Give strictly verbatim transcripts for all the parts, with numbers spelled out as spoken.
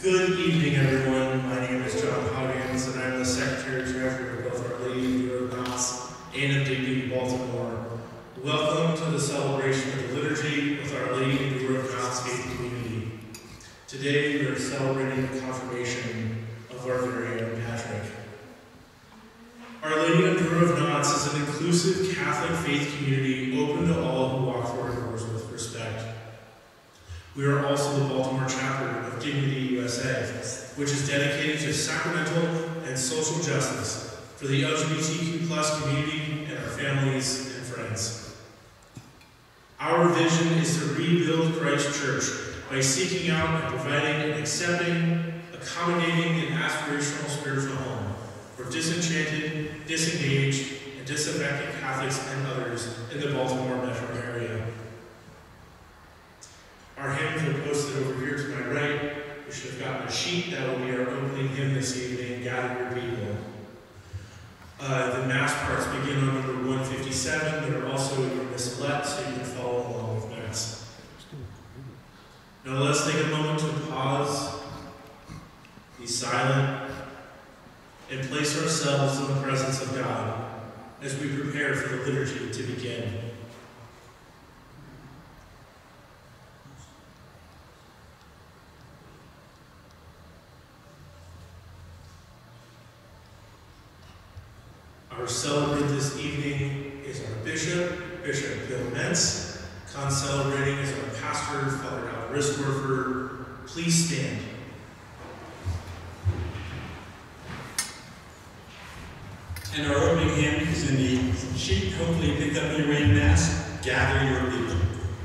Good evening, everyone. My name is John Hoggins, and I'm the Secretary-Treasurer of both Our Lady of Knots and of Dignity Baltimore. Welcome to the celebration of the liturgy with Our Lady of Knots faith community. Today, we are celebrating the confirmation of our very own Patrick. Our Lady of Knots is an inclusive Catholic faith community open to all who walk through our doors with respect. We are also the Baltimore chapter of Dignity U S A, which is dedicated to sacramental and social justice for the L G B T Q plus community and our families and friends. Our vision is to rebuild Christ Church by seeking out and providing an accepting, accommodating, and aspirational spiritual home for disenchanted, disengaged, and disaffected Catholics and others in the Baltimore metro area. Our hymns are posted over here to my right. You should have gotten a sheet. That will be our opening hymn this evening, Gather Your People. Uh, the Mass parts begin on number one fifty-seven. They're also in your missalette, so you can follow along with Mass. Now let's take a moment to pause, be silent, and place ourselves in the presence of God as we prepare for the liturgy to begin. Our celebrant this evening is our Bishop, Bishop Bill Mentz. Con-celebrating is our pastor, Father Risdorfer. Please stand. And our opening hymn is in the sheet, hopefully you picked up on your way to Mass, Gather Your People.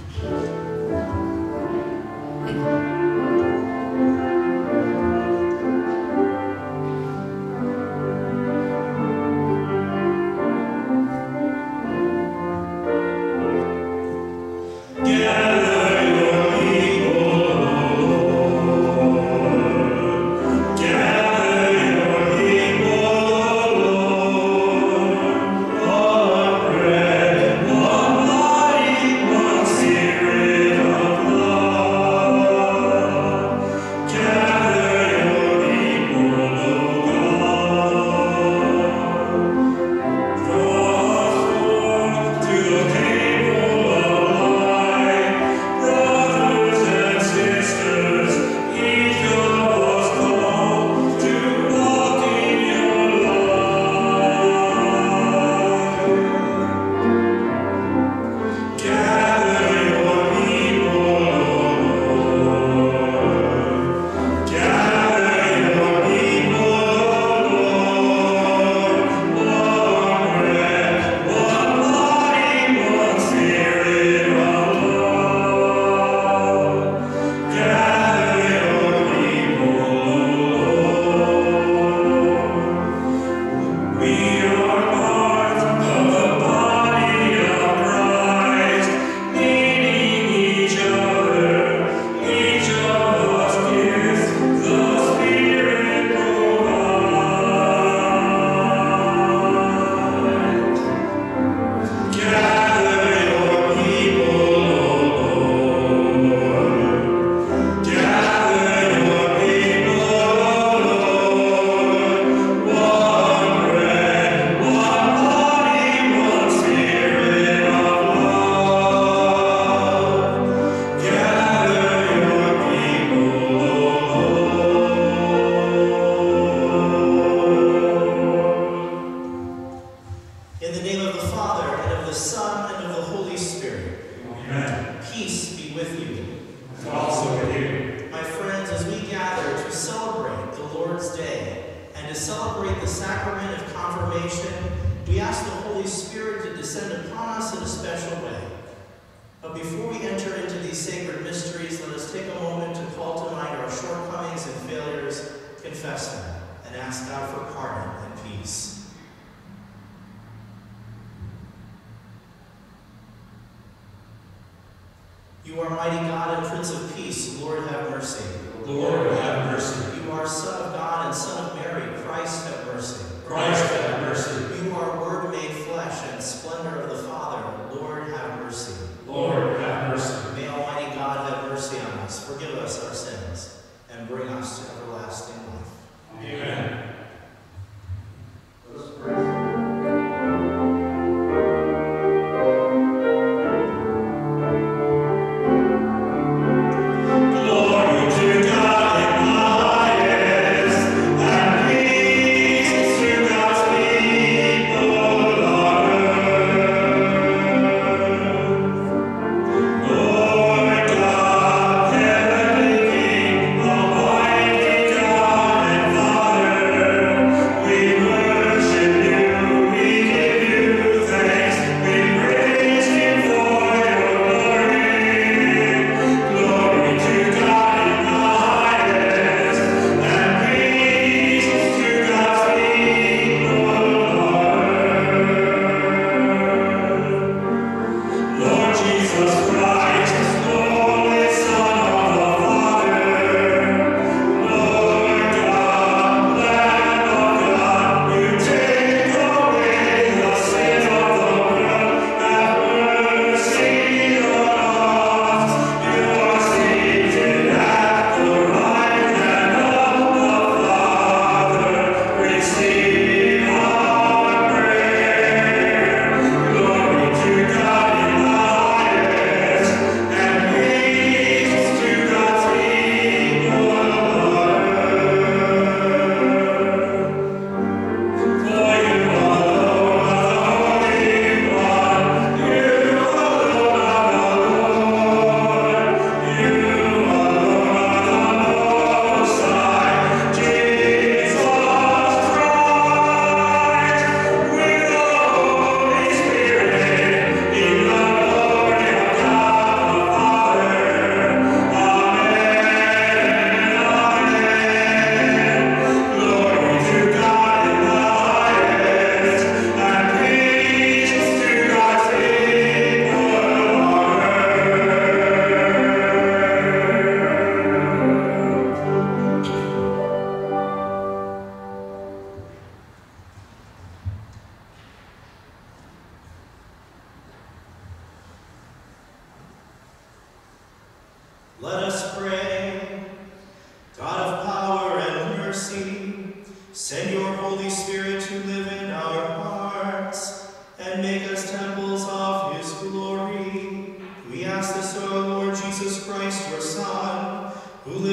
You are mighty God and Prince of Peace. Lord, have mercy. Lord, have mercy. You are Son of God and Son of Mary. Christ, have mercy. Christ, have mercy. You are Word made flesh and splendor of the Father. Lord, have mercy. Lord, have mercy. May Almighty God have mercy on us, forgive us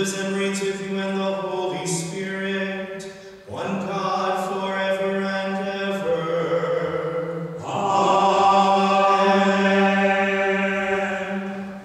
lives and reigns with you and the Holy Spirit, one God, forever and ever. Amen.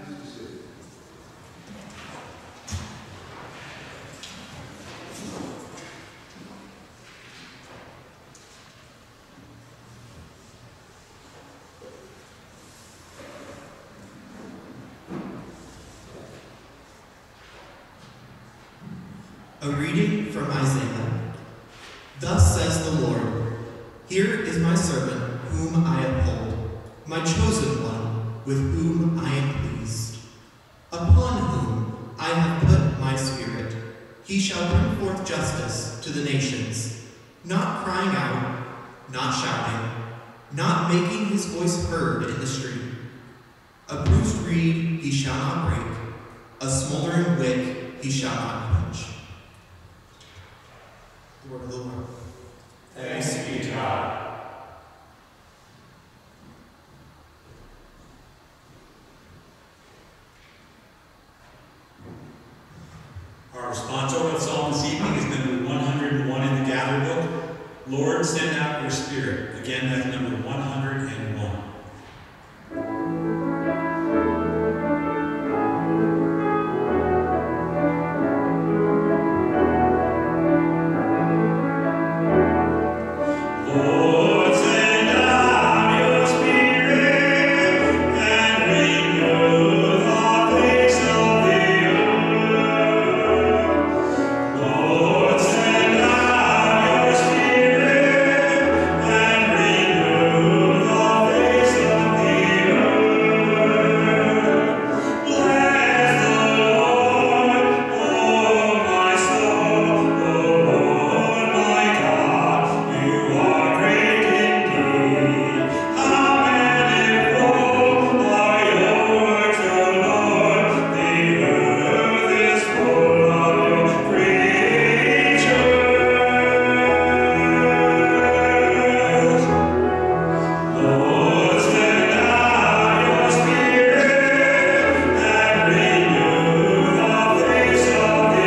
A reading from Isaiah. Thus says the Lord, here is my servant whom I uphold, my chosen one with whom I am pleased, upon whom I have put my spirit. He shall bring forth justice to the nations, not crying out, not shouting, not making his voice heard in the street. A bruised reed he shall not break, a smoldering wick he shall not quench. The word of the Lord. Thanks be to God. Our responsorial psalm this evening is number one hundred and one in the Gather Book. Lord, send out your Spirit. Again, that's number one hundred and one. Lord, send out your Spirit and renew the face of the earth. Lord, send out your Spirit and renew the face of the earth. Bless the Lord, oh my soul, O Lord my God, you are great indeed. How manifold are your works, O Lord, the earth is full of your creatures. Lord, send out your Spirit and renew the face of the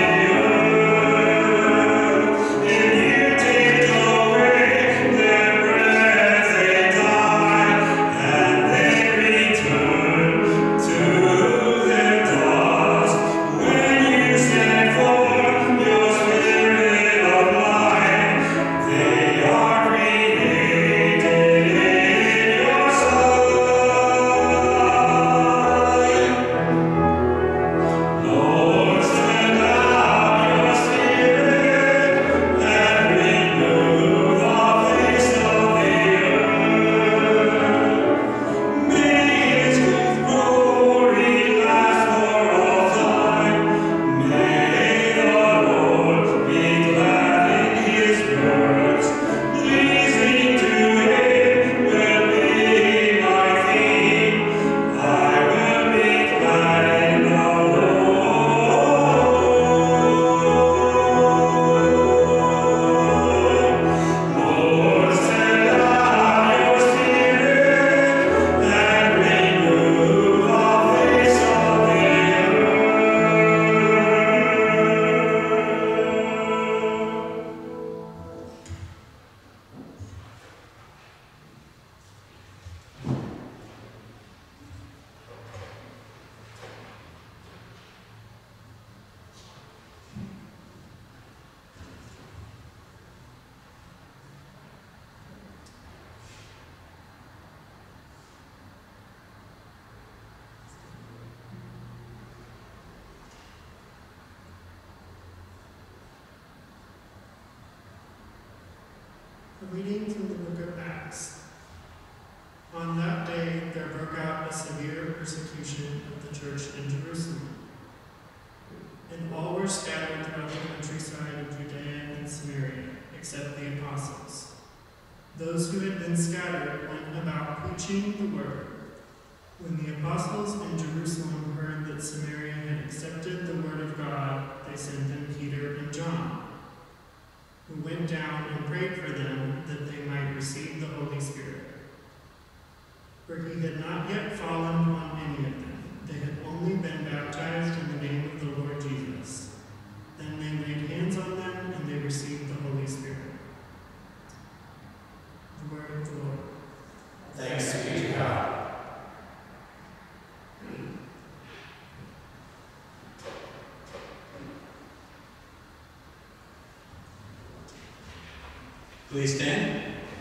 earth. If you take away their breath, they die, and they return to their dust. When you send forth your Spirit of life, they are created in your sight. Lord, send out your Spirit and renew the face of the earth. May His good glory last for all time. May the Lord be glad in His works. Pleasing to Him will be my theme. I will be glad in the Lord. Lord, send out your Spirit and renew the face of the A reading from the book of Acts. On that day there broke out a severe persecution of the church in Jerusalem, and all were scattered throughout the countryside of Judea and Samaria, except the apostles. Those who had been scattered went about preaching the word. When the apostles in Jerusalem heard that Samaria had accepted the word of God, they sent them Peter and John, who went down and prayed for them that they might receive the Holy Spirit. For he had not yet fallen on any of them. They had only been baptized in the name of the Lord Jesus. Please stand.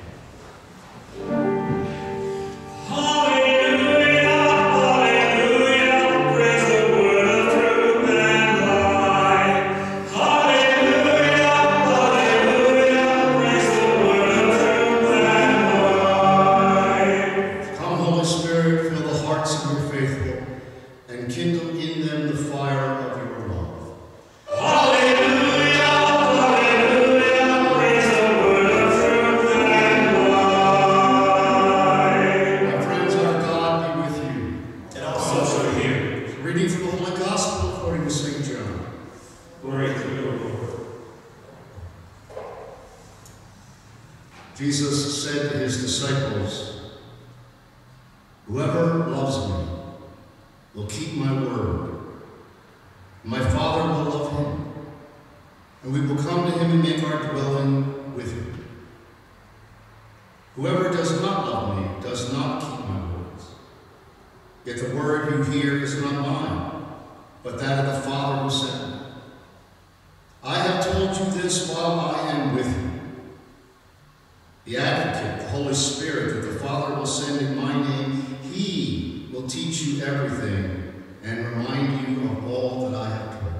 Jesus said to his disciples, "Whoever loves me will keep my word. My Father will love him, and we will come to him and make our dwelling with him. Whoever does not love me does not keep my words. Yet the word you hear is not mine, but that of the Father who sent me. I have told you this while I am with you. The Advocate, the Holy Spirit, that the Father will send in my name, he will teach you everything and remind you of all that I have told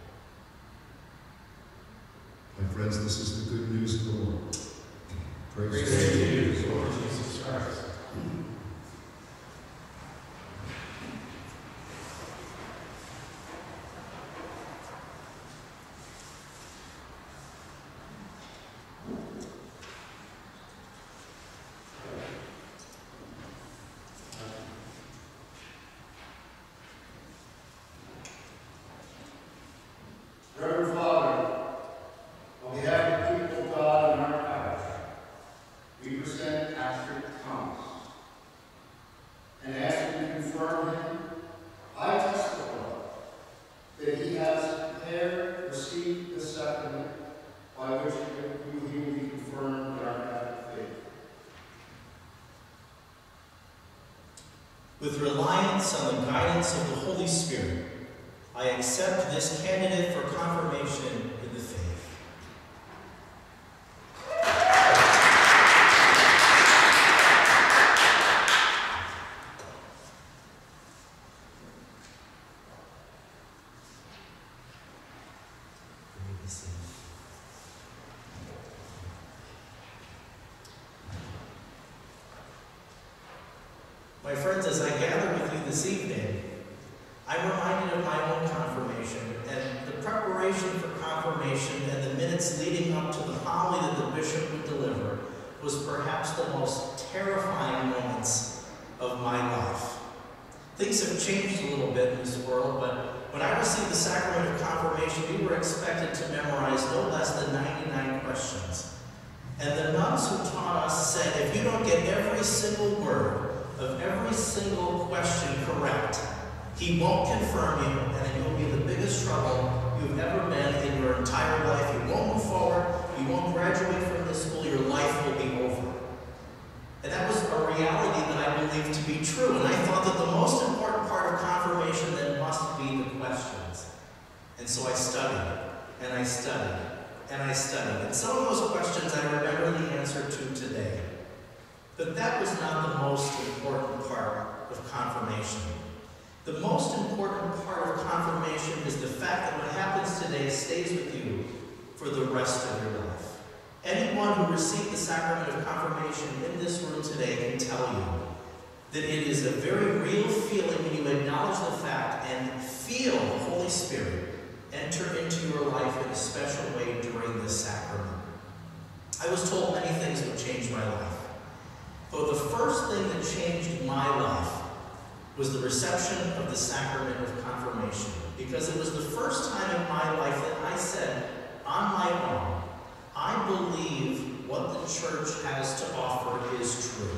you." My friends, this is the good news of the Lord. Praise, Praise to you, you, Lord Jesus Christ. Reverend Father, on behalf of the people of God in our parish, we present Pastor Thomas and ask you to confirm him. I testify that he has prepared, received the sacrament by which he will be confirmed in our Catholic faith. With reliance on the guidance of the Holy Spirit, I accept this candidate for confirmation in the faith. My friends, as I gather with you this evening, I'm reminded of my own confirmation and the preparation for confirmation and the minutes leading up to the homily that the bishop would deliver was perhaps the most terrifying moments of my life. Things have changed a little bit in this world, but when I received the sacrament of confirmation, we were expected to memorize no less than ninety-nine questions. And the nuns who taught us said, if you don't get every single word of every single question correct, he won't confirm you, and you'll be in the biggest trouble you've ever been in your entire life. You won't move forward, you won't graduate from this school, your life will be over. And that was a reality that I believed to be true, and I thought that the most important part of confirmation then must be the questions. And so I studied, and I studied, and I studied. And some of those questions I remember the answer to today. But that was not the most important part of confirmation. The most important part of confirmation is the fact that what happens today stays with you for the rest of your life. Anyone who received the sacrament of confirmation in this room today can tell you that it is a very real feeling when you acknowledge the fact and feel the Holy Spirit enter into your life in a special way during this sacrament. I was told many things would change my life. But the first thing that changed my life was the reception of the sacrament of confirmation, because it was the first time in my life that I said, on my own, I believe what the church has to offer is true.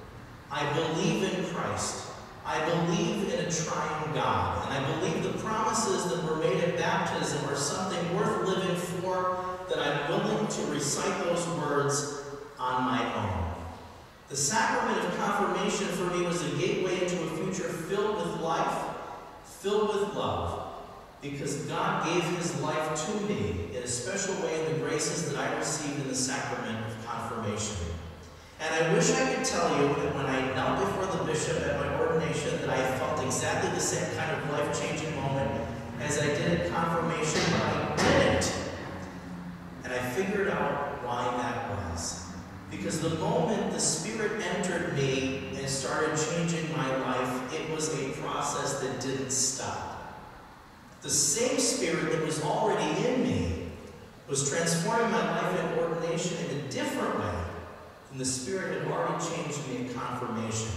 I believe in Christ. I believe in a triune God. And I believe the promises that were made at baptism are something worth living for, that I'm willing to recite those words on my own. The sacrament of confirmation for me was a gateway into a future filled with life, filled with love, because God gave his life to me in a special way in the graces that I received in the sacrament of confirmation. confirmation. And I wish I could tell you that when I knelt before the bishop at my ordination that I felt exactly the same kind of life-changing moment as I did at confirmation, but I didn't. And I figured out why that was. Because the moment the Spirit entered me and started changing my life, it was a process that didn't stop. The same Spirit that was already in me was transforming my life in ordination in a different way. And the Spirit had already changed me in confirmation.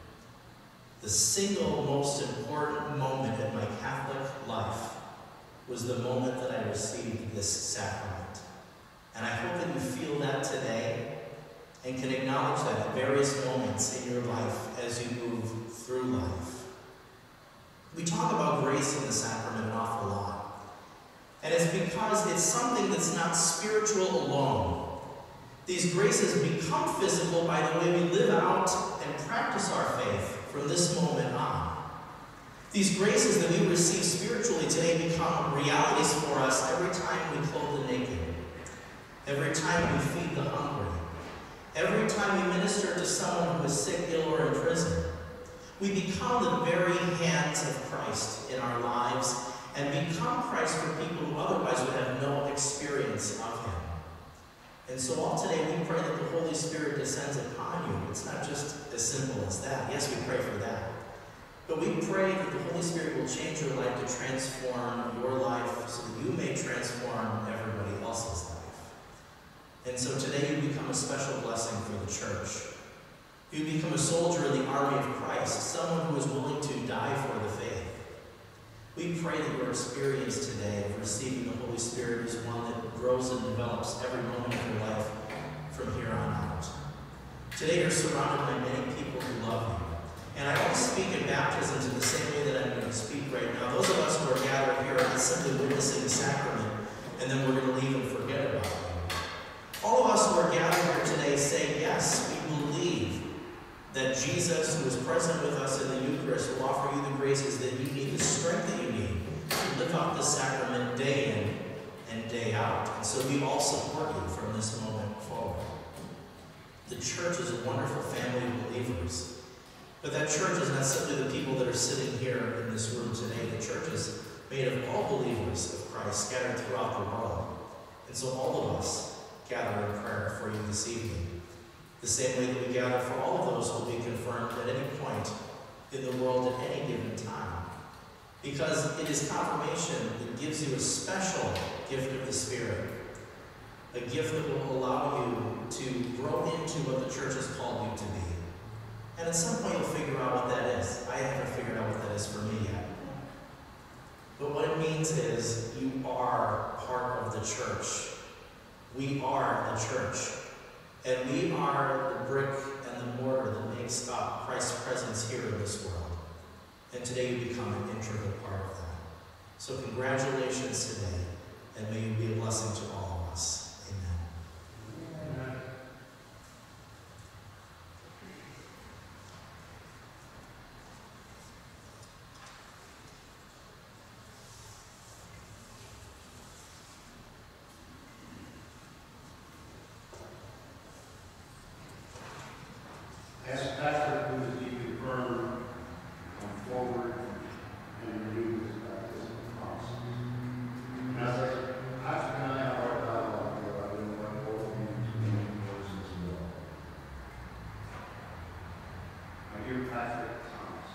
The single most important moment in my Catholic life was the moment that I received this sacrament. And I hope that you feel that today and can acknowledge that at various moments in your life as you move through life. We talk about grace in the sacrament an awful lot. And it's because it's something that's not spiritual alone. These graces become physical by the way we live out and practice our faith from this moment on. These graces that we receive spiritually today become realities for us every time we clothe the naked, every time we feed the hungry, every time we minister to someone who is sick, ill, or in prison. We become the very hands of Christ in our lives and become Christ for people who otherwise would have no experience of Him. And so all today we pray that the Holy Spirit descends upon you. It's not just as simple as that. Yes, we pray for that. But we pray that the Holy Spirit will change your life to transform your life so that you may transform everybody else's life. And so today you become a special blessing for the church. You become a soldier in the army of Christ, someone who is willing to die for the faith. We pray that your experience today of receiving the Holy Spirit is one that grows and develops every moment of your life from here on out. Today you're surrounded by many people who love you. And I don't speak in baptisms in the same way that I'm going to speak right now. Those of us who are gathered here are not simply witnessing the sacrament and then we're going to leave and forget about it. All of us who are gathered here today say, yes, we believe that Jesus, who is present with us in the Eucharist, will offer you the graces that you need, the strength that you need to live out the sacrament day in and day out. And so we all support you from this moment forward. The church is a wonderful family of believers. But that church is not simply the people that are sitting here in this room today. The church is made of all believers of Christ scattered throughout the world. And so all of us gather in prayer for you this evening. The same way that we gather for all of those who will be confirmed at any point in the world at any given time. Because it is confirmation that gives you a special gift of the Spirit. A gift that will allow you to grow into what the church has called you to be. And at some point you'll figure out what that is. I haven't figured out what that is for me yet. But what it means is you are part of the church. We are the church. And we are the brick and the mortar that makes up Christ's presence here in this world. And today you become an integral part of that. So congratulations today, and may you be a blessing to all of us. Amen. Amen. As Pastor who is deeply confirmed, come forward and renew his baptism promise. And as I, Pastor and I have our dialogue here, I would invite both of you to make words as well. My dear Patrick Thomas,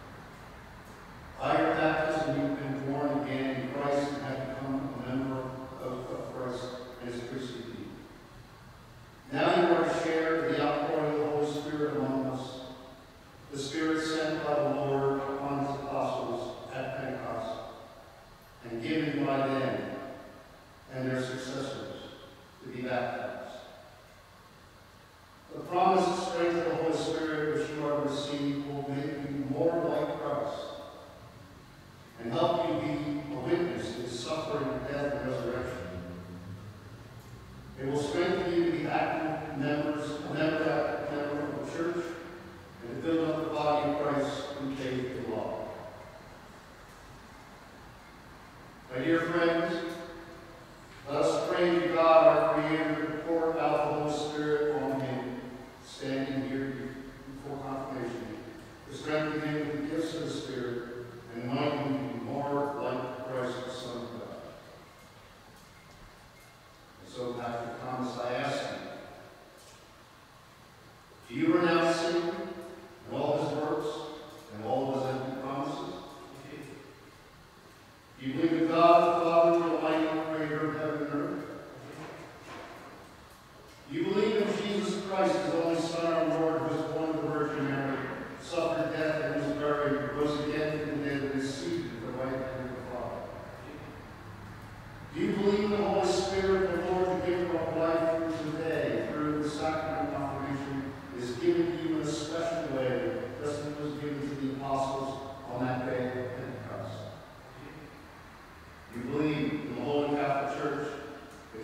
by your baptism you've been born again in Christ and have become a member of, of Christ and his priestly people. Now you are to share the outpouring of the Holy Spirit among us, the Spirit sent by the Lord upon his apostles at Pentecost, and given by them and their successors to be baptized. The promised strength of the Holy Spirit which you have received will make you more like Christ and help you be a witness to his suffering, death, and resurrection. It will strengthen you to be active members, a member, active member of the church, and to build up the body of Christ in faith and love. My dear friends, let us pray to God, our Creator, to pour out the Holy Spirit on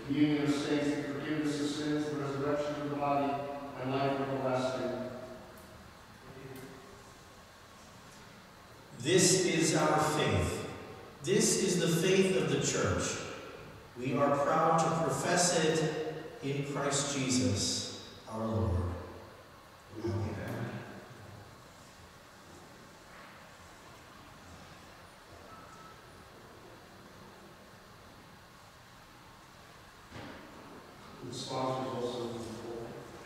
communion of saints, the forgiveness of sins, the resurrection of the body, and life everlasting. This is our faith. This is the faith of the church. We are proud to profess it in Christ Jesus, our Lord. Amen. The sponsors also in the floor.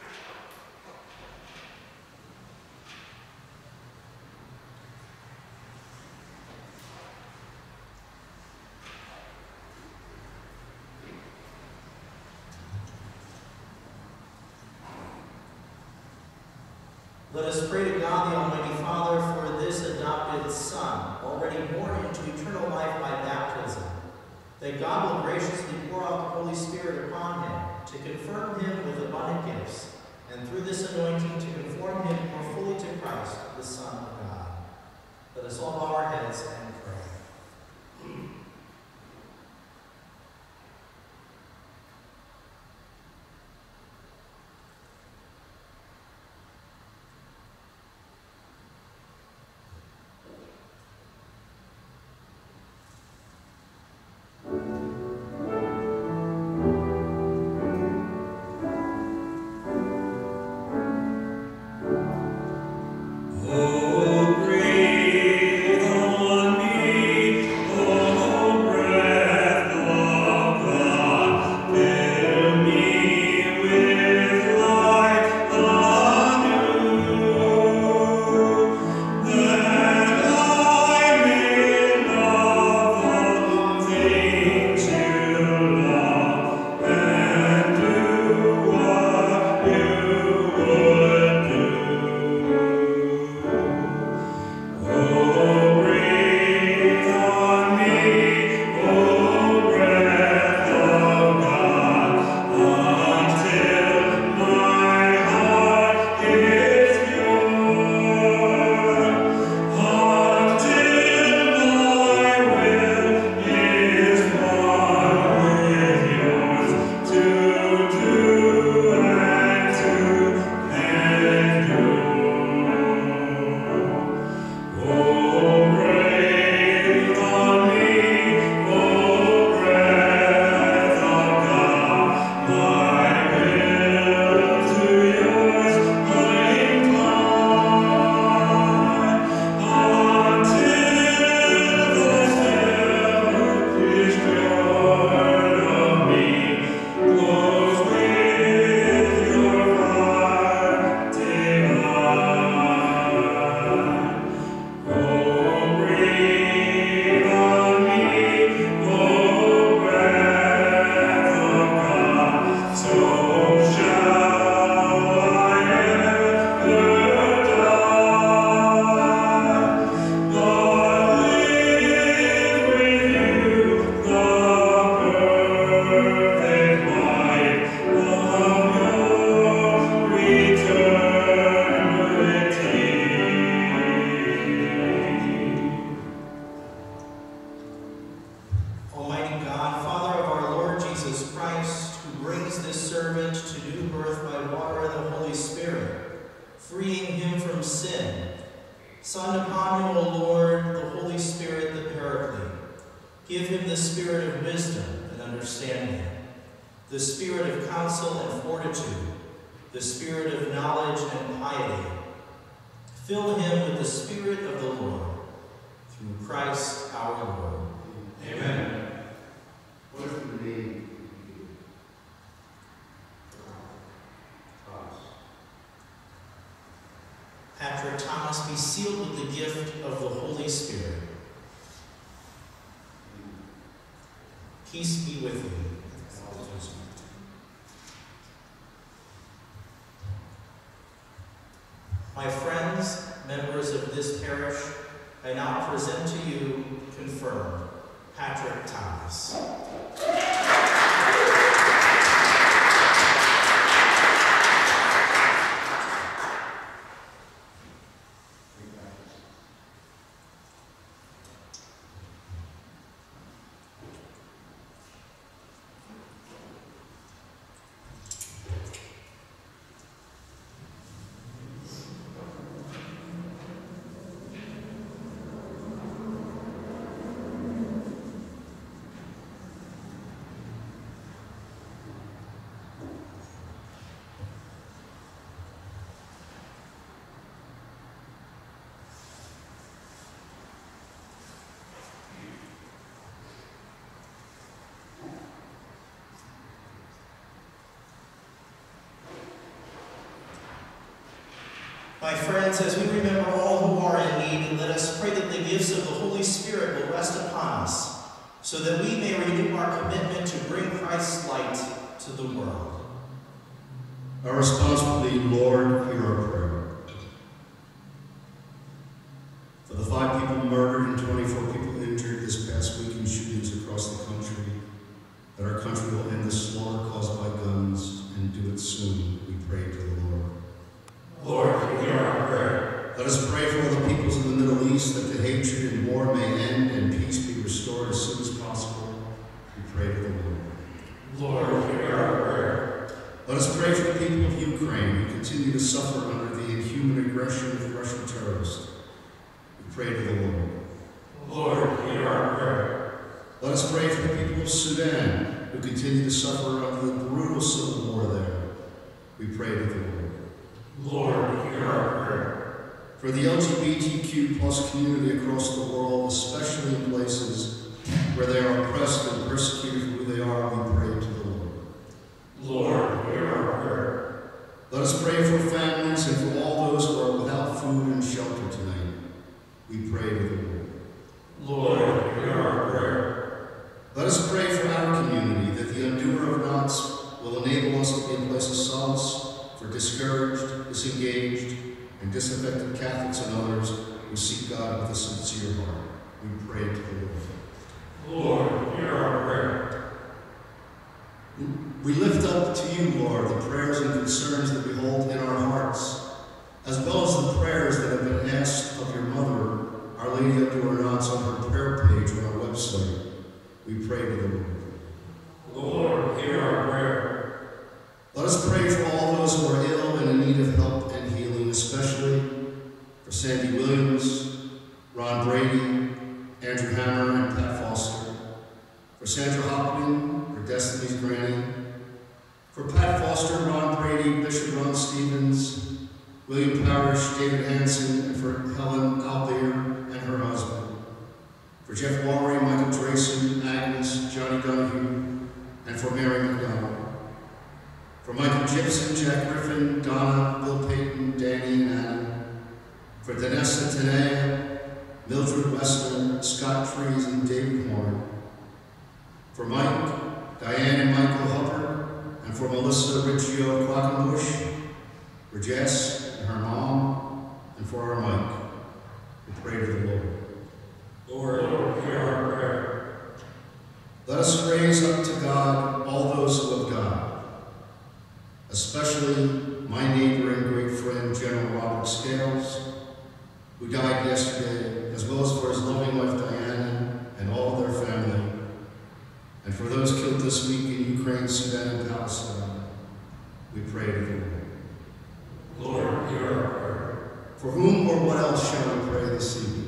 Let us pray to God, the Almighty Father, for this adopted Son, already born into eternal life by baptism, that God will graciously pour out the Holy Spirit upon him, to confirm him with abundant gifts, and through this anointing to conform him more fully to Christ, the Son of God. Let us all bow our heads and pray. Oh, breathe on me, oh, breath of God, fill me with life anew, that I may love the things you love, and do what you would do. Oh, breathe on me, oh, breath of God, until my heart is pure, until my will is one with yours, to do and to endure. Oh, breathe on me, oh, breath of God, my will to yours incline, until the silver is pure of me, glows with your fire divine. Oh, breathe on me, oh, breath of God, so shall I ever die, but live with you the perfect life of your eternity. Almighty God, Father of our Lord Jesus Christ, who brings this servant to new birth by water and the Holy Spirit, freeing him from sin, send upon him, O Lord, the Holy Spirit, the Paraclete. Give him the spirit of wisdom and understanding, the spirit of counsel and fortitude, the spirit of knowledge and piety. Fill him with the Spirit of the Lord, through Christ our Lord. Amen. What is the name? Patrick Thomas, be sealed with the gift of the Holy Spirit. Peace be with you. My friends, members of this parish, I now present to you, confirmed, Patrick Thomas. My friends, as we remember all who are in need, let us pray that the gifts of the Holy Spirit will rest upon us, so that we may renew our commitment to bring Christ's light to the world. Our response will be, Lord, hear our prayer. For the five people murdered and twenty-four people injured this past week in shootings across the country, that our country will end the slaughter caused by guns and do it soon, we pray to the Lord. Lord, hear our prayer. Let us pray for all the peoples in the Middle East, that the hatred and war may end and peace be restored as soon as possible. We pray to the Lord. Lord, hear our prayer. Let us pray for the people of Ukraine who continue to suffer under the inhuman aggression of Russian terrorists. We pray to the Lord. Lord, hear our prayer. Let us pray for the people of Sudan who continue to suffer under the brutal civil war there. We pray to the Lord. Lord, hear our prayer. For the L G B T Q plus community across the world, especially in places where they are oppressed and persecuted for who they are, we pray to the Lord. Lord, hear our prayer. Let us pray for families and for all those who are without food and shelter tonight. We pray to the Lord. Lord, hear our prayer. Let us pray for our community, that the undoer of knots will enable us to be a place of solace for discouraged, disengaged, and disaffected Catholics and others who seek God with a sincere heart. We pray to the Lord. Lord, hear our prayer. We lift up to you, Lord, the prayers and concerns that we hold in our hearts, as well as the prayers that have been asked of your mother, Our Lady of Deliverance, on her prayer page on our website. We pray to the Lord. Lord, hear our prayer. Let us pray for all those who are ill and in need of help and healing, especially for Sandy Williams, Ron Brady, Andrew Hammer, and Pat Foster, for Sandra Hopkins, for Destiny's Granny, for Pat Foster, Ron Brady, Bishop Ron Stevens, William Parrish, David Hanson, and for Helen Albeer and her husband, for Jeff Walry, Michael Drayson, Agnes, Johnny Donahue, and for Mary McDonald. For Michael Gibson, Jack Griffin, Donna, Bill Payton, Danny, and Anna. For Danessa Tanea, Mildred Wessler, Scott Trees, and David Horn. For Mike, Diane and Michael Hubbard, and for Melissa Riccio Quackenbush. For Jess and her mom, and for our Mike. We pray to the Lord. Lord, Lord, hear our prayer. Let us raise up to God all those who have died, especially my neighbor and great friend, General Robert Scales, who died yesterday, as well as for his loving wife, Diana, and all of their family, and for those killed this week in Ukraine, Sudan, and Palestine. We pray to the Lord. Lord, hear our prayer. For whom or what else shall we pray this evening?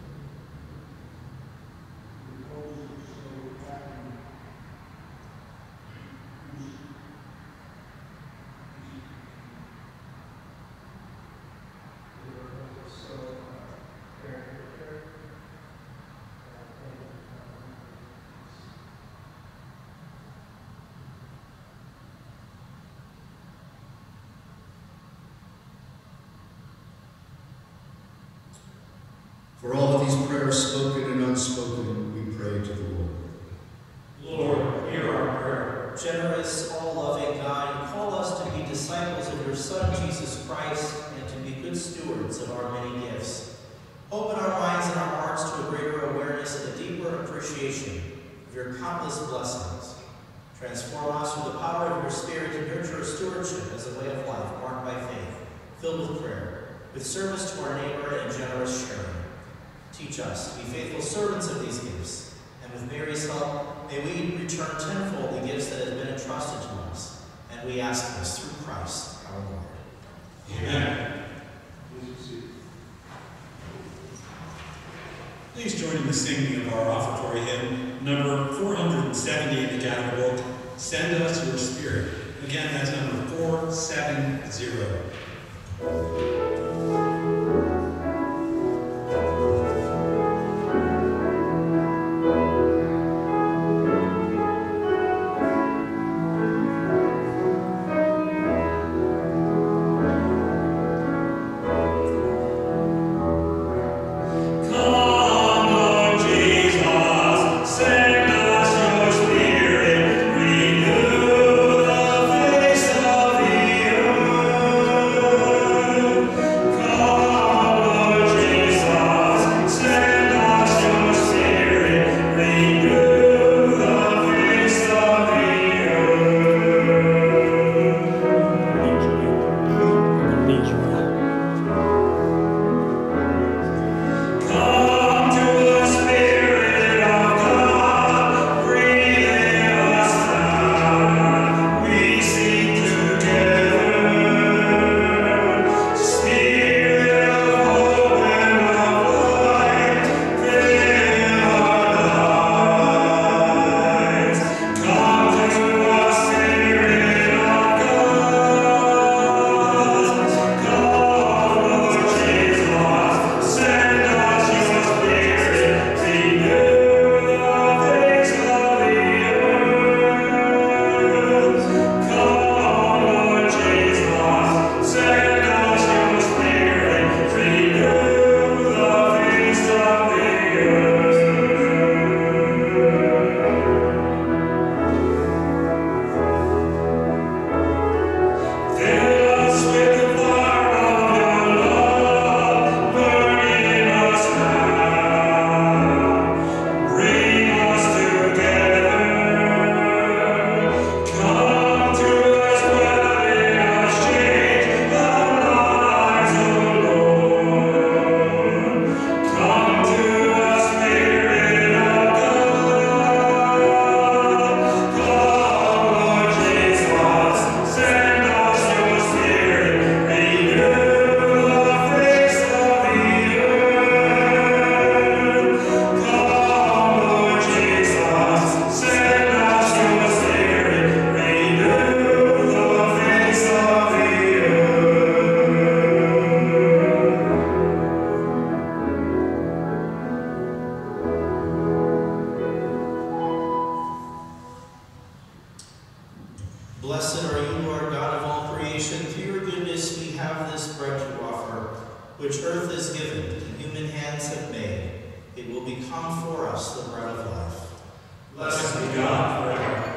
For all of these prayers, spoken and unspoken, we pray to the Lord. Lord, hear our prayer. Generous, all-loving God, you call us to be disciples of your Son, Jesus Christ, and to be good stewards of our many gifts. Open our minds and our hearts to a greater awareness and a deeper appreciation of your countless blessings. Transform us through the power of your Spirit and nurture stewardship as a way of life marked by faith, filled with prayer, with service to our neighbor and generous sharing. Teach us to be faithful servants of these gifts, and with Mary's help, may we return tenfold the gifts that have been entrusted to us. And we ask this through Christ our Lord. Amen. Please join in the singing of our offertory hymn, number four hundred seventy in the Gather Book, Send Us Your Spirit. Again, that's number four seventy. Thank you. Blessed are you, Lord God of all creation. Through your goodness we have this bread to offer, which earth has given and human hands have made. It will become for us the bread of life. Blessed be God forever.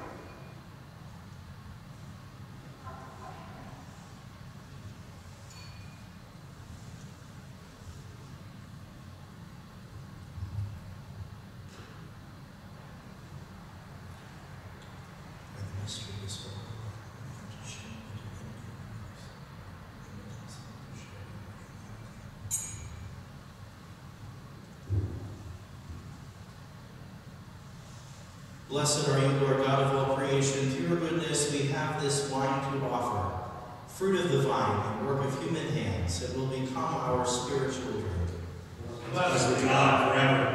Blessed are you, Lord God of all creation. Through your goodness we have this wine to offer, fruit of the vine and work of human hands. It will become our spiritual drink. Blessed be God forever.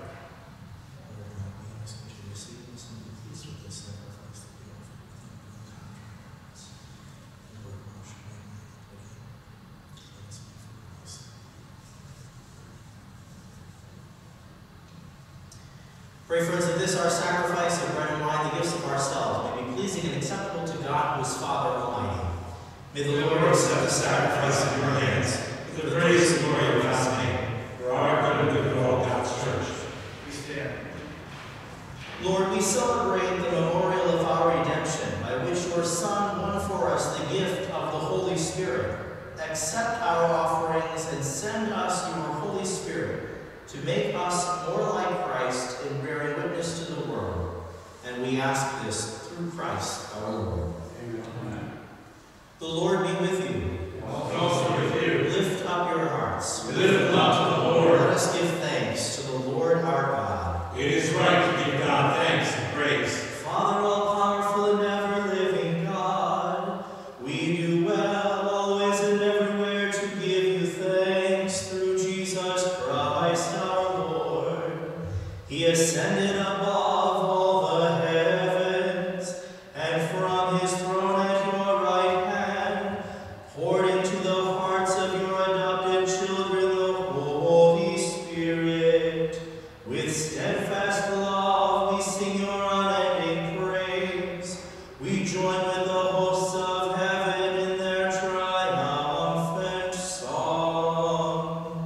Pray, friends, that this our sacrifice of bread and wine, the gifts of ourselves, may be pleasing and acceptable to God, who is Father Almighty. May the Lord accept the sacrifice of your hands, for the praise and glory of God's name, for our good and good of all God's church. We stand. Lord, we celebrate the memorial of our redemption, by which your Son won for us the gift of the Holy Spirit. Accept our offerings and send us your Holy Spirit to make us more like Christ in bearing witness to the world. And we ask this through Christ our Lord. Amen. The Lord be with you. And also with you. Lift up your hearts. We lift them up to the Lord. Let us give thanks to the Lord our God. It is right to give God thanks and praise. Father, all-powerful and ever-living God, we do well always and everywhere to give you thanks through Jesus Christ our Lord. He ascended above all the heavens, and from his throne at your right hand poured into the hearts of your adopted children the Holy Spirit. With steadfast love we sing your unending praise. We join with the hosts of heaven in their triumphant song.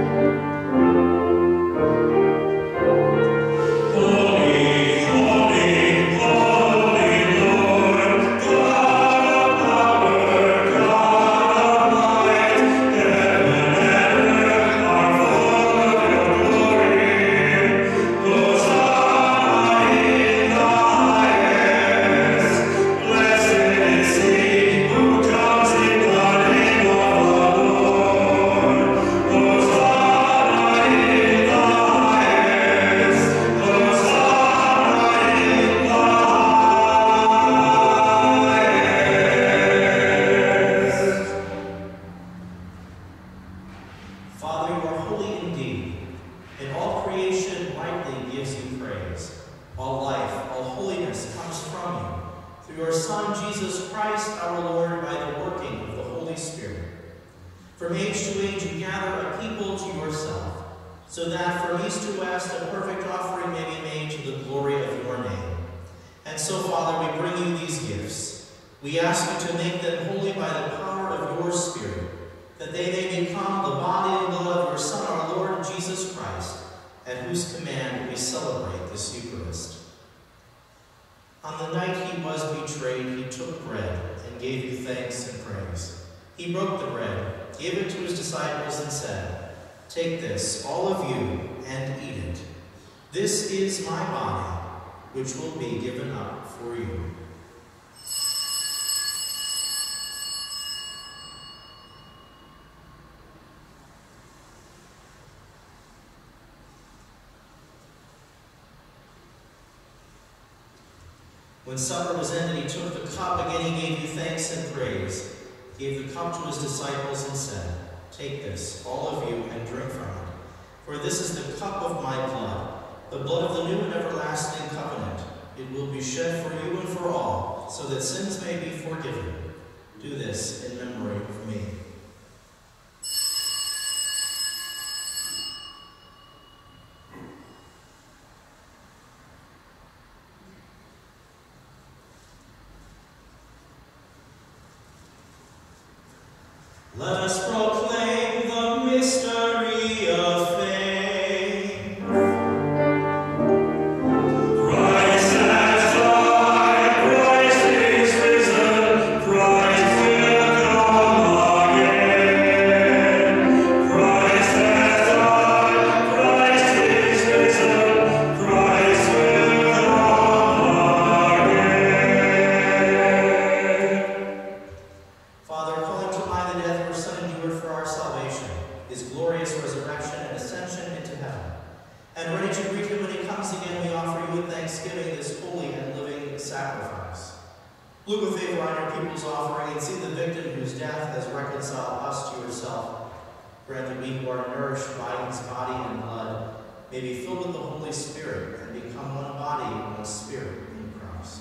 Holy, holy, holy Lord, God of power, God of might, heaven and earth are full of your glory. Hosanna in the highest. Blessed is he who comes in the name of the Lord. Hosanna in the highest. Hosanna in the highest. Father, you are holy indeed, and all creation rightly gives you praise. All life, all holiness comes from you, through your Son, Jesus Christ our Lord, by the working of the Holy Spirit. From age to age you gather a people to yourself, so that from east to west a perfect offering may be made to the glory of your name. And so, Father, we bring you these gifts. We ask you to make them holy by the power of your Spirit, that they may become the body and blood of your Son, our Lord Jesus Christ, at whose command we celebrate this Eucharist. On the night he was betrayed, he took bread and gave you thanks and praise. He broke the bread, gave it to his disciples, and said, "Take this, all of you, and eat it. This is my body, which will be given up for you." When supper was ended, he took the cup. Again, he gave you thanks and praise. He gave the cup to his disciples and said, "Take this, all of you, and drink from it. For this is the cup of my blood, the blood of the new and everlasting covenant. It will be shed for you and for all, so that sins may be forgiven. Do this in memory of me." Let us proclaim the mystery of faith. Christ has died, Christ is risen, Christ will come again. Christ has died, Christ is risen, Christ will come again. Father, calling to mind the death of your Son endured for our salvation, his glorious resurrection and ascension into heaven, and ready to greet him when he comes again, we offer you with thanksgiving this holy and living sacrifice. Look with favor on your people's offering and see the victim whose death has reconciled us to yourself. Grant that we who are nourished by his body and blood may be filled with the Holy Spirit and become one body and one spirit in Christ.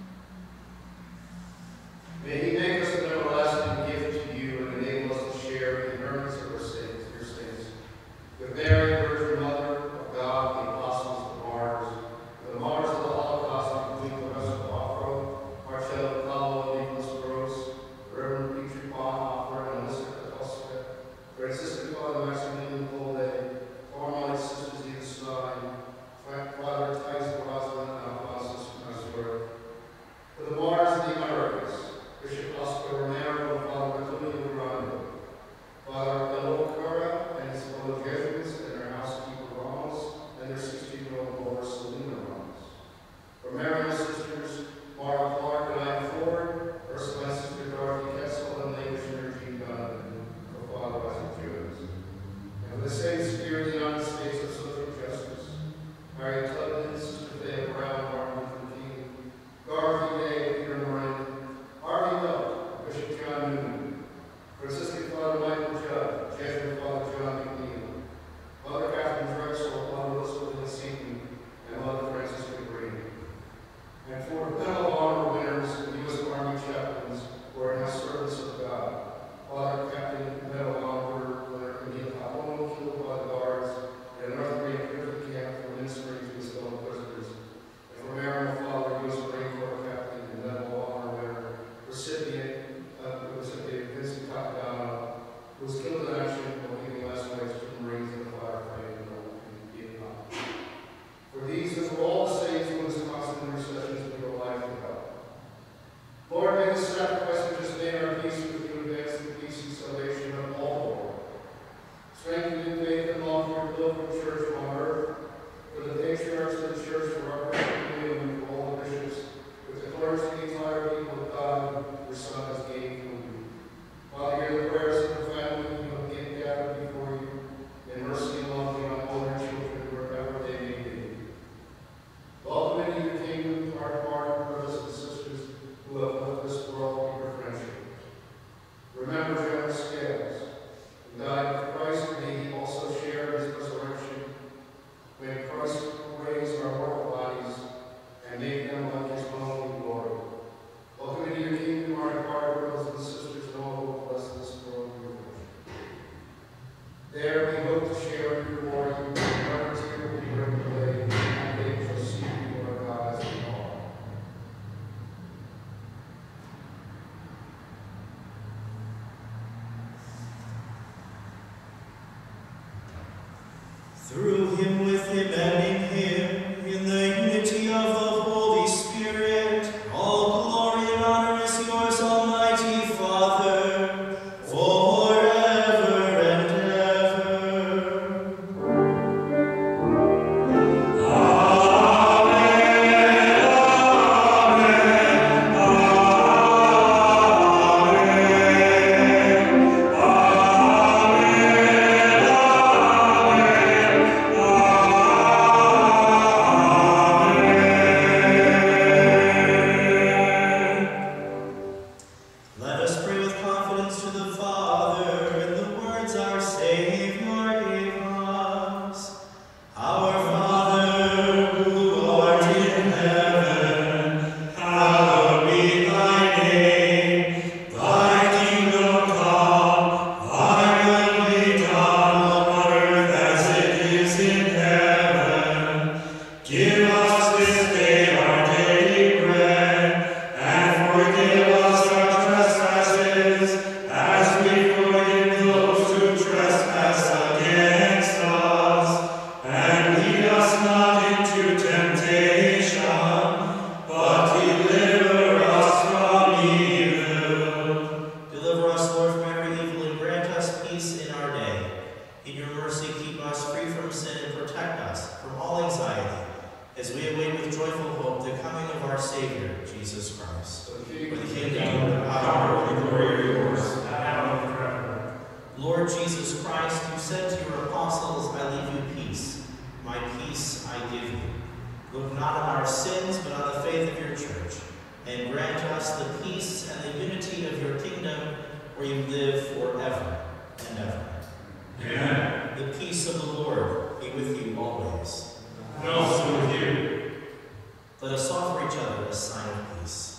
May he make us an everlasting gift to you and enable us to share the inheritance of our saints, your saints. With Mary, Virgin Mother of God, the apostles, the martyrs, the martyrs of the Holocaust, including the rest of Afro, Marcello, Paolo, Nicholas Gross, Reverend Petri Pon, Opera, and Melissa Kotowska, Franciscan Father Maximilian Colde, Carmelite Sisters Edith Stein, Father Tyson Rosalind, and Alphonsus Mazur. For the martyrs of the Americas, Bishop Oscar Romero and Father Antonio Grande, Father Elo Cara and his fellow Jesuits and their housekeeper Ramos and their sixteen-year-old daughter Selena Ramos. Romero sisters Mara Clark and Anne Ford, Ursula and Sister Dorothy Kessel and Lady Missionary Jean Donovan, for Father Isaac Jones. And for the same spirit of the United States of Social Justice, Harriet Tubman, Sister Thea Brown, Martin Luther King, Dorothy Day, Peter Moran, Harvey Miller, Bishop John Newman, Franciscan Father Michael Judd, Jesuit Father John McNeil, Mother Catherine Drexel, Mother Elizabeth Seaton, and Mother Francisca Green. And for Medal of Honor winners and U S Army chaplains who are in the service of God, Father Captain Medal of Honor winner Emil Capone, killed by the guards in a North Korean prison camp for ministering to his fellow prisoners. And for Marin Father, U S Marine Corps Captain and Medal of Honor winner, recipient, uh, recipient Vincent Capitano, who was killed in action while giving last rites to the Marines in a firefight in Vietnam. For these and for all the saints who is constant intercessions of your life and God. Lord, may this sacrifice we just made our peace with you advance the peace and salvation of all the world. Strengthen in faith and love for your pilgrim church on earth, for the patriarchs of the church, for our community, and for all the bishops, with the clergy, the entire people of God, your Son has gained from you. Father, hear the prayers of the family who have been gathered before you, in mercy and love beyond all their children, wherever they may be. Welcome into your kingdom, our pardon, brothers and sisters who have left this world in your friendship. Remember generous scales, who died with Christ, may he also share his resurrection. May Christ raise our mortal bodies and make them like his own in glory. Welcome into your kingdom, our departed brothers and sisters, and all who bless this world with your worship. There we hope to share in your glory, and our tear will be written away, and they shall see you, our God, as we are. Through him, with him, and in him, in the unity of the Holy Spirit, all glory and honor is yours, Almighty Father, forever and ever. Amen. Jesus Christ. For the kingdom, the power, and the glory are yours, now and forever. Lord Jesus Christ, you said to your apostles, I leave you peace. My peace I give you. Look not on our sins, but on the faith of your church, and grant us the peace and the unity of your kingdom, where you live forever and ever. Amen. The peace of the Lord be with you always. And also with you. Let us offer each other a sign of peace.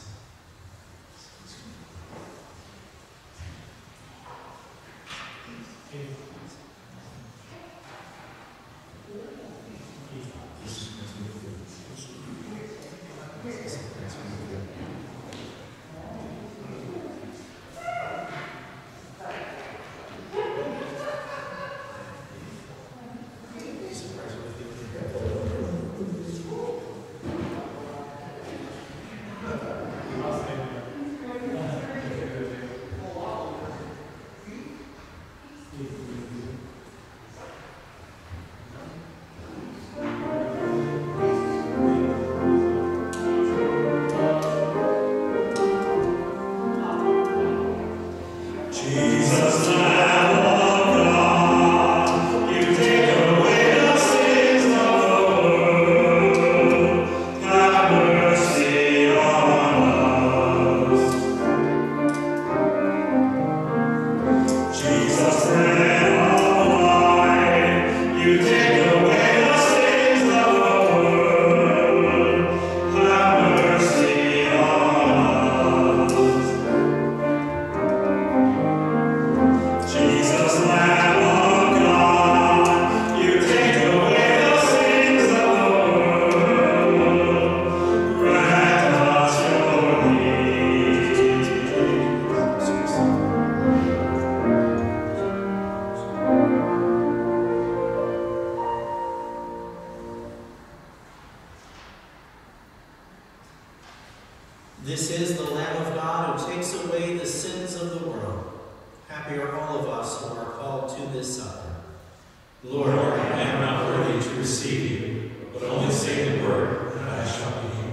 This is the Lamb of God who takes away the sins of the world. Happy are all of us who are called to this supper. Lord, I am not worthy to receive you, but only say the word, and I shall be healed.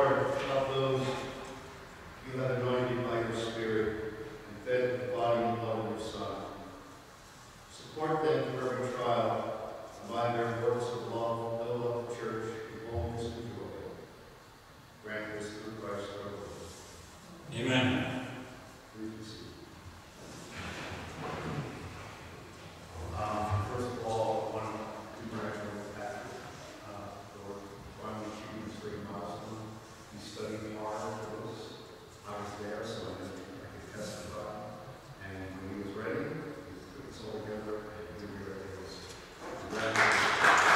Lord, help those you have anointed by your Spirit and fed with the body and blood of your Son. Support them through every trial, and by their works of love, build up the church in boldness and joy. Grant this through Christ our Lord. Amen. Please be seated. Um, first of all, I want to congratulate Patrick uh, for finally achieving his great milestone. He studied hard for this. I was there, so I could testify. And when he was ready, he put this all together, and here we are. Congratulations.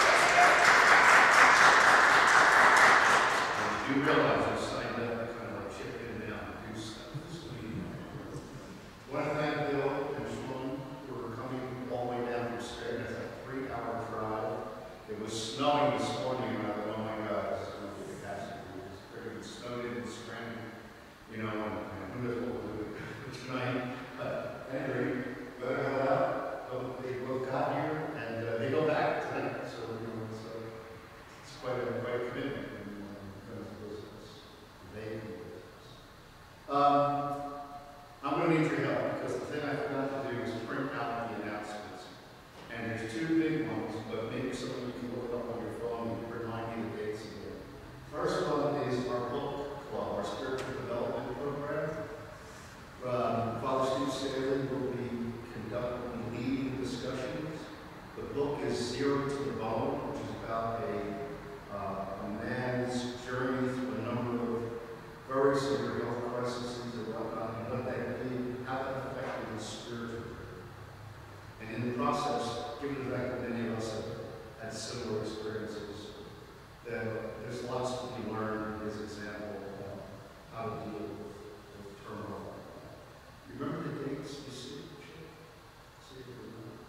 And you realize you signed up to kind of like chip in now and do stuff. So you I want to thank Bill and Sean for coming all the way down from Stair. It's a three-hour drive. It was snowing this morning, and I thought, oh my God, this is going to be a catastrophe. It was pretty snowed in and scrambled, you know, and, and who knows what we'll do tonight. But anyway, better go out. So they both got here, and uh, they go back tonight. So, you know, it's, uh, it's quite a, quite a commitment in uh, terms of business. They do business. Um, I'm going to need your help because the thing I forgot to do is print out the announcements. And there's two big ones, but maybe some of you can look it up on your phone and remind me the dates again. First one is our book club, our spiritual development program. Um, Father Steve Staley will be conducting leading discussions. The book is Zero to the Bone, which is about a, uh, a man's journey through a number of very severe health crises and whatnot, and what that did, how that affected his spiritual. And in the process, given the fact that many of us have had similar experiences, that there's lots to be learned in his example of how to deal with, with turmoil. You remember the dates you see? See if you remember.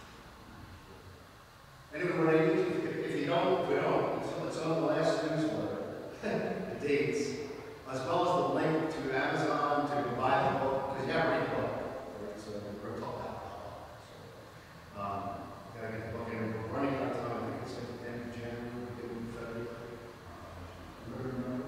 Anyway, what I need you, if, if you don't, if you don't, it's, it's on the last newsletter, the dates. As well as the link to Amazon to buy the book, because you have to read the book, right? So we're talking about so, um, you gotta get the book in. We're running out of time. I think it's like the end of January, beginning of February. Remember?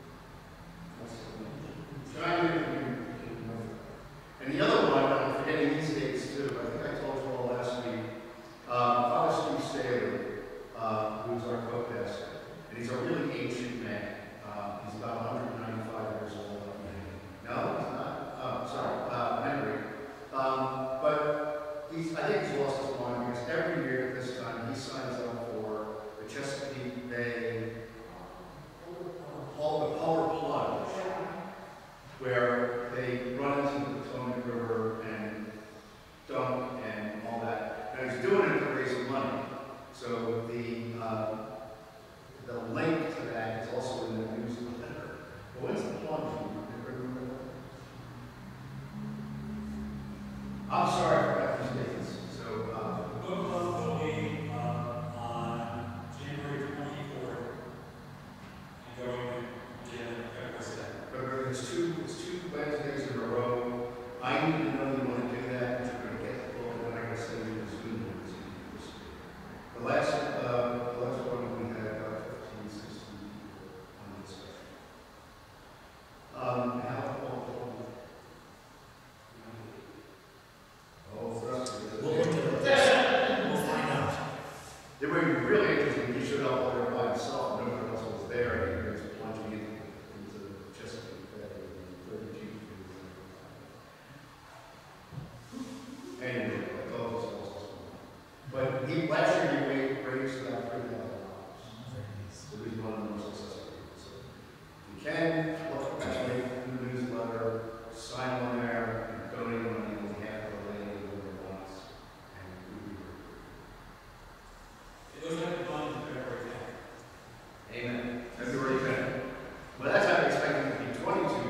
Try and remember. And the other one, I'm forgetting these dates too. I think I told you all last week. Um, Father Steve Staley, uh, who's our co-pastor, and he's a really ancient man. Uh, he's about one hundred ninety-five years old. No, he's not. Oh, sorry. Uh, memory. Um, but he's, I think he's lost his mind because every year at this time he signs up for the Chesapeake Bay, all the Polar Plunge, where they run into the Potomac River and dunk and all that. And he's doing it to raise money. So the uh, the link to that is also in the newsletter. But when's the plunge? I'm sorry I forgot these dates. So, uh, The book club will be uh, on January twenty-fourth and going again on February second. remember, it's two, it's two Wednesdays in a row. I need to know you want to do that. You're going to get the book, and I'm going to send you the Zoom link. The last, uh, the last one we had about fifteen, sixteen people on this session. Um, how, oh, oh, for us, We'll look at this. We'll find out. it would be really interesting if he showed up all there by himself, and nobody else was there, and he was plunging into, into Chesapeake Bay and thirty-two. Anyway, I thought it was awesome. But he, last year he raised, raised about three thousand dollars. So he's one of the most successful people. So you can look at the link in the newsletter, sign on there, and donate money on behalf of the lady who wants. And we will. It looks like the plunge on February tenth. Amen. February tenth. Well, that's how I expect it to be twenty-two.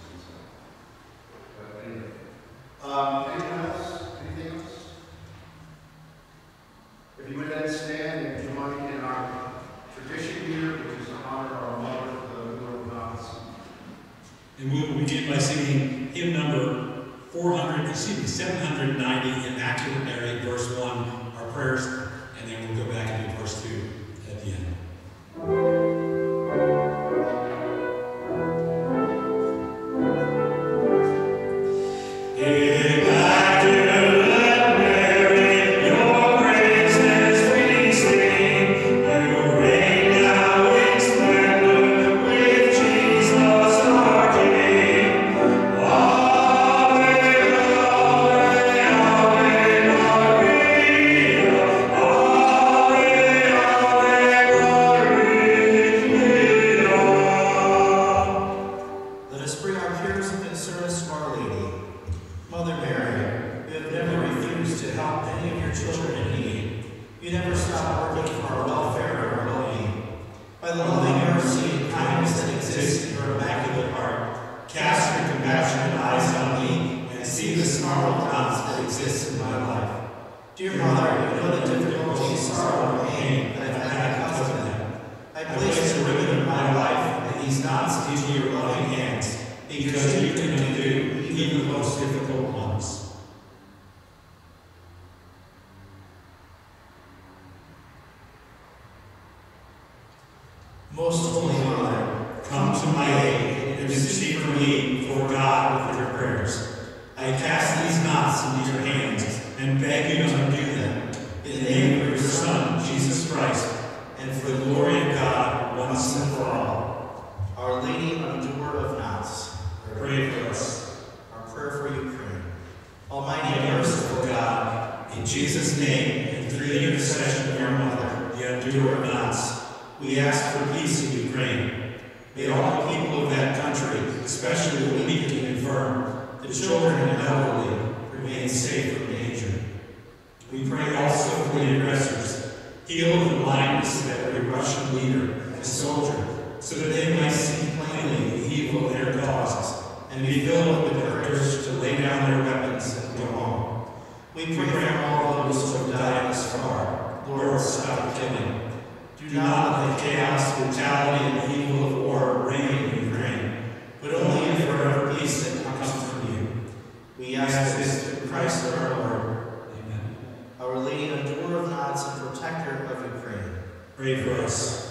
But anyway. Um, anything else? Anything else? If you would then stand and join in our tradition here, which is to honor our mother, the Lord of Gods. And we will begin by singing hymn number four hundred, excuse me, seven hundred ninety, Immaculate Mary, verse one, our prayers, and then we'll go back and do verse two at the end. Lady. Mother Mary, you have never refused to help any of your children in need. You never stop working for our welfare or our well-being. By the loving mercy and kindness that exists in your immaculate heart, cast your compassionate eyes on me and see the snarled knots that exist in my life. Dear Mother, you know the difficulty, sorrow, and pain that I've had because of them. I place the ribbon of my life and these knots into your loving hands, because you can undo even the most difficult ones. Most Holy Mother, come to my aid and intercede for me before God with your prayers. I cast these knots into your hands and beg you to undo them, in the name of your Son, Jesus Christ, and for the glory of God, once and for all. Our Lady, undoer of knots, pray for us. Our prayer for Ukraine. Almighty and merciful God, in Jesus' name and through the intercession of your Mother, the undoer of knots, we ask for peace in Ukraine. May all the people of that country, especially the weak and infirm, the children and elderly, remain safe from danger. We pray also for the aggressors. Heal the blindness of every Russian leader and soldier, so that they might see plainly the evil of their causes, and be filled with the courage to lay down their weapons and go home. We pray for all those who have died thus far. Lord, stop killing. Do not let the chaos, brutality, and evil of war reign in Ukraine, but only in forever peace that comes from you. We ask this through Christ our Lord. Amen. Our Lady, undoer of knots and protector of Ukraine, pray for us.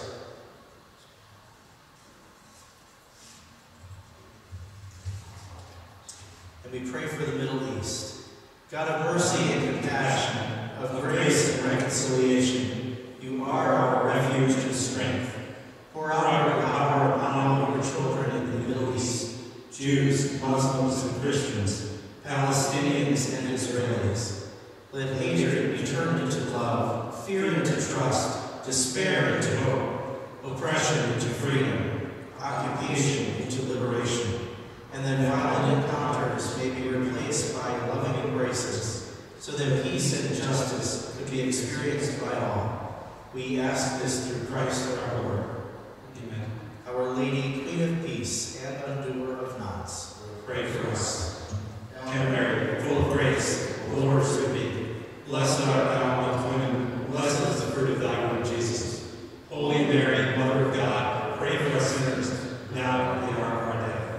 And we pray for the Middle East. God of mercy and compassion, of grace and reconciliation, you are our refuge and strength. Pour out your power upon all your children in the Middle East, Jews, Muslims, and Christians, Palestinians and Israelis. Let hatred be turned into love, fear into trust, despair into hope, oppression into freedom, occupation into liberation, and that violent encounters may be replaced by loving embraces, so that peace and justice could be experienced by all. We ask this through Christ our Lord. Amen. Our Lady, Queen of Peace and undoer of knots, pray for us. Hail Mary, full of grace, the Lord is with thee. Blessed art thou among women, blessed is the fruit of thy womb, Jesus. Holy Mary, Mother of God, pray for us sinners, now and at the hour of our death.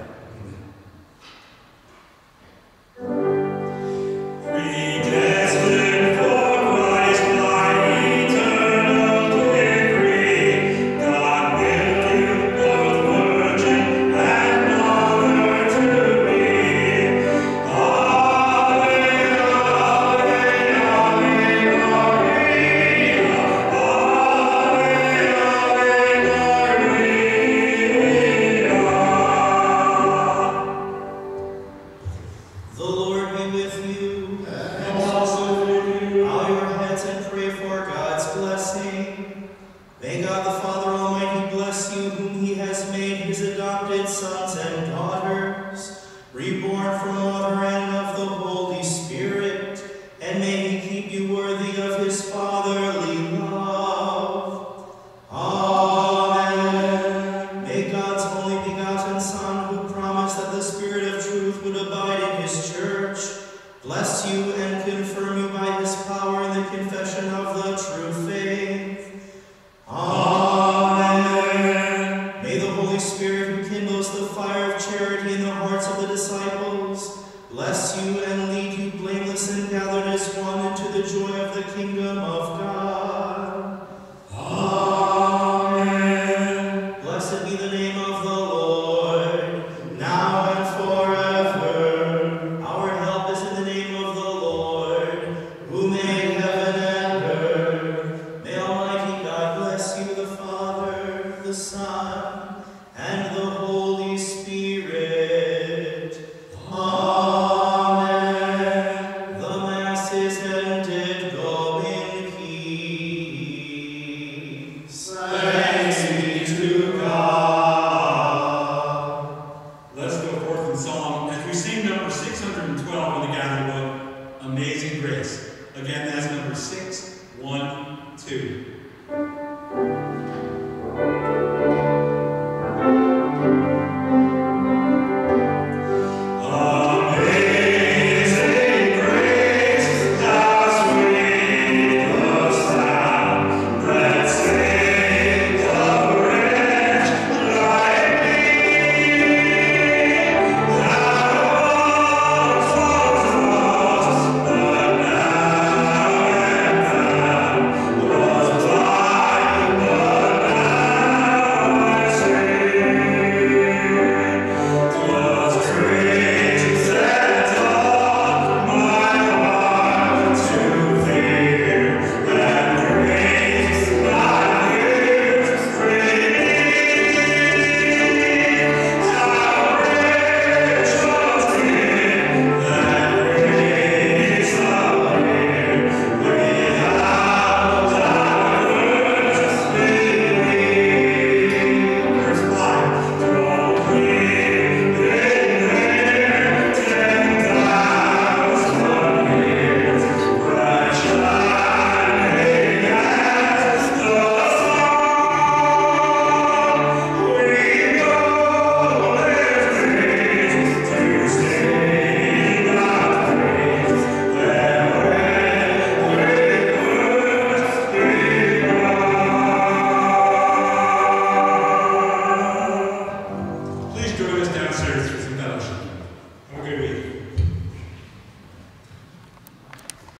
and the Holy Spirit. Amen. hundred twelve in the gathered book, Amazing Grace. Again, that's number six one two.